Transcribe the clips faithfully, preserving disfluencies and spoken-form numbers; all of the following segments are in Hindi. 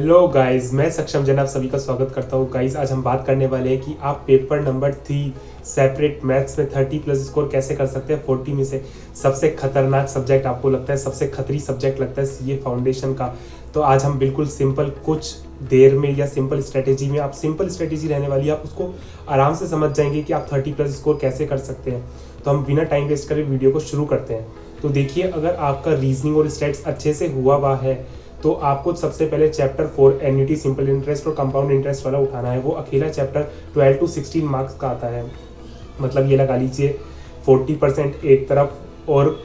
हेलो गाइस, मैं सक्षम जैन आप सभी का स्वागत करता हूँ। गाइस आज हम बात करने वाले हैं कि आप paper number three separate maths में थर्टी प्लस स्कोर कैसे कर सकते हैं। फोर्टी में से सबसे खतरनाक सब्जेक्ट आपको लगता है, सबसे खतरी सब्जेक्ट लगता है सीए फाउंडेशन का। तो आज हम बिल्कुल सिंपल, कुछ देर में या सिंपल स्ट्रेटेजी में, आप सिंपल स्ट्रेटेजी रहने वाली है, आप उसको आराम से समझ जाएंगे कि आप थर्टी प्लस स्कोर कैसे कर सकते हैं। तो हम बिना टाइम वेस्ट करे वीडियो को शुरू करते हैं। तो देखिए, अगर आपका रीजनिंग और स्टैट्स अच्छे से हुआ हुआ है तो आपको सबसे पहले chapter four annuity, simple interest और कंपाउंड इंटरेस्ट वाला उठाना है। वो अकेला chapter twelve to sixteen marks का आता है। मतलब ये लगा लीजिए फोर्टी परसेंट एक तरफ और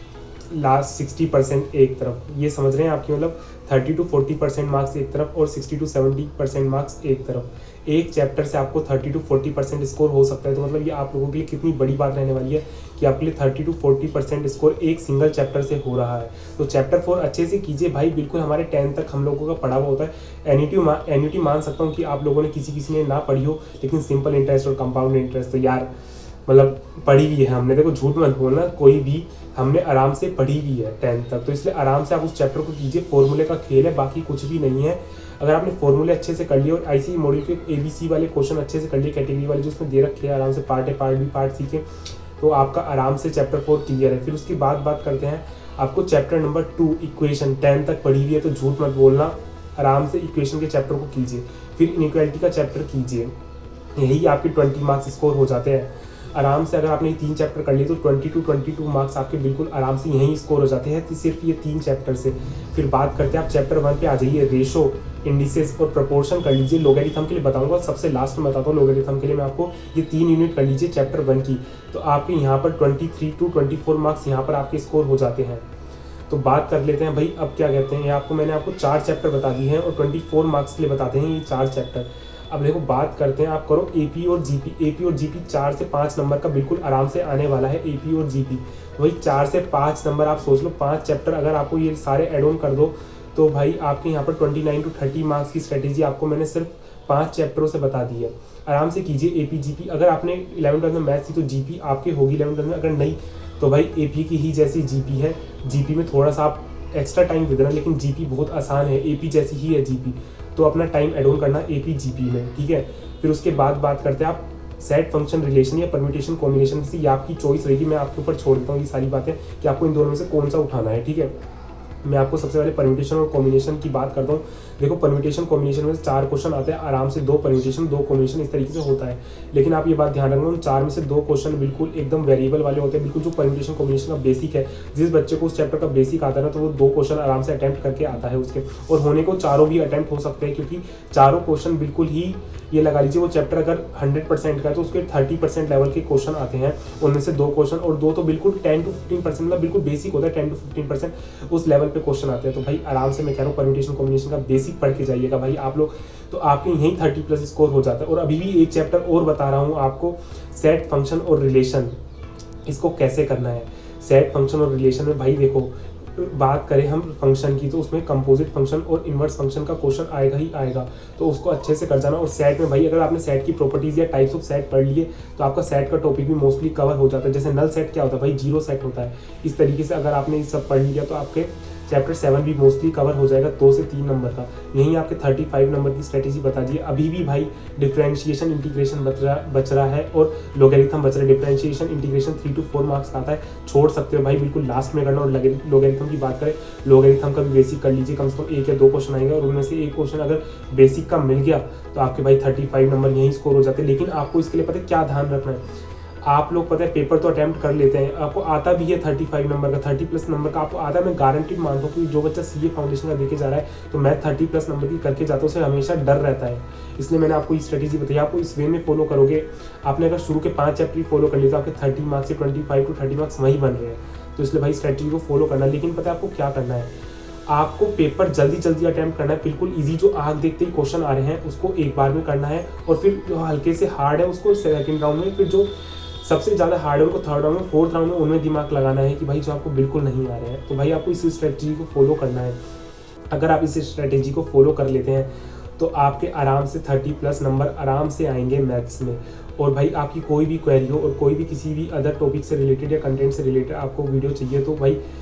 लास्ट सिक्सटी परसेंट एक तरफ। ये समझ रहे हैं आपकी, मतलब thirty to forty percent marks एक तरफ और sixty to seventy percent marks एक तरफ। एक चैप्टर से आपको thirty to forty percent score हो सकता है। तो मतलब ये आप लोगों के लिए कितनी बड़ी बात रहने वाली है कि आपके लिए thirty to forty percent score एक सिंगल चैप्टर से हो रहा है। तो चैप्टर फोर अच्छे से कीजिए भाई, बिल्कुल हमारे टेंथ तक हम लोगों का पढ़ा हुआ होता है। एन्युटी मा, एन्युटी मान सकता हूँ कि आप लोगों ने किसी किसी ने ना पढ़ी हो, लेकिन सिंपल इंटरेस्ट और कंपाउंड इंटरेस्ट तो यार मतलब पढ़ी भी है हमने। देखो झूठ मत बोलना, कोई भी हमने आराम से पढ़ी भी है टेंथ तक। तो इसलिए आराम से आप उस चैप्टर को कीजिए। फॉर्मूले का खेल है, बाकी कुछ भी नहीं है। अगर आपने फॉर्मूले अच्छे से कर लिए और आईसी मॉड्यूल के एबीसी वाले क्वेश्चन अच्छे से कर लिए, कैटेगरी वाले जो उसमें दे रखे हैं, आराम से part A part B part C के, तो आपका आराम से चैप्टर फोर क्लियर है। फिर उसके बाद बात करते हैं, आपको chapter number two equation tenth तक पढ़ी हुई है तो झूठ मत बोलना, आराम से इक्वेशन के चैप्टर को कीजिए। फिर इनइक्वालिटी का चैप्टर कीजिए, यही आपके ट्वेंटी मार्क्स स्कोर हो जाते हैं आराम से। अगर आपने तीन चैप्टर कर लिए तो twenty to twenty two marks आपके बिल्कुल आराम से यहीं स्कोर हो जाते हैं, सिर्फ ये तीन चैप्टर से। फिर बात करते हैं, आप चैप्टर वन पे आ जाइए। रेशो, इंडिसेस और प्रोपोर्शन कर लीजिए। लोगरिथम के लिए बताऊंगा, सबसे लास्ट में बताता हूँ। लोगरिथम के लिए मैं आपको ये तीन यूनिट कर लीजिए चैप्टर वन की, तो आपके यहाँ पर twenty three to twenty four marks यहाँ पर आपके स्कोर हो जाते हैं। तो बात कर लेते हैं भाई, अब क्या कहते हैं, आपको मैंने आपको चार चैप्टर बता दिए हैं और ट्वेंटी फोर मार्क्स के लिए बताते हैं ये चार चैप्टर। अब देखो बात करते हैं, आप करो एपी और जीपी। एपी और जीपी चार से पाँच नंबर का बिल्कुल आराम से आने वाला है, एपी और जीपी। वही चार से पाँच नंबर आप सोच लो, पाँच चैप्टर अगर आपको ये सारे एड ऑन कर दो तो भाई आपके यहाँ पर twenty nine to thirty marks की स्ट्रेटेजी आपको मैंने सिर्फ पाँच चैप्टरों से बता दी है। आराम से कीजिए एपी जीपी। अगर आपने इलेवन ट्वेल्थ में मैथ्स थी तो जीपी आपके होगी इलेवन ट्वेल्थ में, अगर नहीं तो भाई एपी की ही जैसी जीपी है। जीपी में थोड़ा सा आप एक्स्ट्रा टाइम दे देना, लेकिन जीपी बहुत आसान है, एपी जैसी ही है जीपी। तो अपना टाइम एड ऑन करना एपी जीपी में, ठीक है। फिर उसके बाद बात करते हैं आप सेट फंक्शन रिलेशन या परम्यूटेशन कॉम्बिनेशन से, ये आपकी चॉइस रहेगी। मैं आपके ऊपर छोड़ देता हूँ ये सारी बातें कि आपको इन दोनों में से कौन सा उठाना है, ठीक है। मैं आपको सबसे पहले परम्यूटेशन और कॉम्बिनेशन की बात करता हूँ। देखो परम्यूटेशन कॉम्बिनेशन में चार क्वेश्चन आते हैं आराम से, दो परम्यूटेशन दो कॉम्बिनेशन इस तरीके से होता है। लेकिन आप ये बात ध्यान रखना, उन चार में से दो क्वेश्चन बिल्कुल एकदम वेरिएबल वाले होते हैं, बिल्कुल जो परम्यूटेशन कॉम्बिनेशन का बेसिक है। जिस बच्चे को उस चैप्टर का बेसिक आता है ना, तो वो दो क्वेश्चन आराम से अटैम्प्ट करके आता है उसके, और होने को चारों भी अटैम्प्ट हो सकते हैं, क्योंकि चारों क्वेश्चन बिल्कुल ही, ये लगा लीजिए वो चैप्टर अगर हंड्रेड परसेंट का है तो उसके थर्टी परसेंट लेवल के क्वेश्चन आते हैं। उनमें से दो क्वेश्चन और दो तो बिल्कुल टेन टू फिफ्टीन परसेंट मतलब बिल्कुल बेसिक होता है, टेन टू फिफ्टीन परसेंट उस लेवल पे क्वेश्चन आते हैं। तो भाई आराम से मैं कह रहा हूँ परम्यूटेशन कॉम्बिनेशन का बेसिक पढ़ के जाइएगा भाई आप लोग, तो आपके यहीं थर्टी प्लस स्कोर हो जाता है। और अभी भी एक चैप्टर और बता रहा हूँ आपको, सेट फंक्शन और रिलेशन, इसको कैसे करना है। सेट फंक्शन और रिलेशन में भाई देखो, बात करें हम फंक्शन की तो उसमें कंपोजिट फंक्शन और इनवर्स फंक्शन का क्वेश्चन आएगा ही आएगा, तो उसको अच्छे से कर जाना। और सेट में भाई अगर आपने सेट की प्रॉपर्टीज या टाइप्स ऑफ सेट पढ़ लिए तो आपका सेट का टॉपिक भी मोस्टली कवर हो जाता है। जैसे नल सेट क्या होता है भाई, जीरो सेट होता है। इस तरीके से अगर आपने ये सब पढ़ लिया तो आपके चैप्टर सेवन भी मोस्टली कवर हो जाएगा, दो से तीन नंबर का। यहीं आपके थर्टी फाइव नंबर की स्ट्रेटेजी बता दी है। अभी भी भाई डिफरेंशिएशन इंटीग्रेशन बच रहा बच रहा है और लोगरिथम बच रहा है। Differentiation integration three to four marks का आता है, छोड़ सकते हो भाई, बिल्कुल लास्ट में करना। और लोगरिथम की बात करें, लोगरिथम का भी बेसिक कर लीजिए, कम से कम एक या दो क्वेश्चन आएंगे, और उनमें से एक क्वेश्चन अगर बेसिक का मिल गया तो आपके भाई थर्टी फाइव नंबर यहीं स्कोर हो जाते हैं। लेकिन आपको इसके लिए पता है क्या ध्यान रखना है, आप लोग पता है पेपर तो अटेम्प्ट कर लेते हैं, आपको आता भी है थर्टी फाइव नंबर का, थर्टी प्लस नंबर का आपको आता है। मैं गारंटीड मानता हूँ कि जो बच्चा सीए फाउंडेशन का देके जा रहा है तो मैं थर्टी प्लस नंबर की करके जाता हूँ, उसे हमेशा डर रहता है। इसलिए मैंने आपको ये स्ट्रेटेजी बताई, आपको इस वे में फॉलो करोगे। आपने अगर शुरू के पाँच चैप्टर फॉलो कर लिए तो आपके थर्टी मार्क्स से twenty five to thirty marks वहीं बन रहे हैं। तो इसलिए भाई स्ट्रेटेजी को फॉलो करना। लेकिन पता है आपको क्या करना है, आपको पेपर जल्दी जल्दी अटेम्प्ट करना है। बिल्कुल इजी, जो आग देखते ही क्वेश्चन आ रहे हैं उसको एक बार में करना है, और फिर जो हल्के से हार्ड है उसको सेकंड राउंड में, फिर जो सबसे ज़्यादा हार्ड है उनको थर्ड राउंड में, फोर्थ राउंड में उनमें दिमाग लगाना है कि भाई जो आपको बिल्कुल नहीं आ रहे हैं। तो भाई आपको इसी स्ट्रेटजी को फॉलो करना है। अगर आप इस स्ट्रेटेजी को फॉलो कर लेते हैं तो आपके आराम से थर्टी प्लस नंबर आराम से आएंगे मैथ्स में। और भाई आपकी कोई भी क्वेरी हो और कोई भी किसी भी अदर टॉपिक से रिलेटेड या कंटेंट से रिलेटेड आपको वीडियो चाहिए तो भाई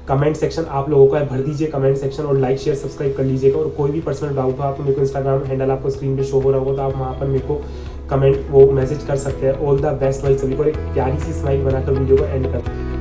कमेंट सेक्शन आप लोगों का है, भर दीजिए कमेंट सेक्शन और लाइक शेयर सब्सक्राइब कर लीजिएगा। और कोई भी पर्सनल डाउट हो आप मेरे को इंस्टाग्राम हैंडल आपको स्क्रीन पे शो हो रहा होगा, तो आप वहाँ पर मेरे को कमेंट वो मैसेज कर सकते हैं। ऑल द बेस्ट भाई सभी को। एक प्यारी सी स्माइल बनाकर वीडियो को एंड कर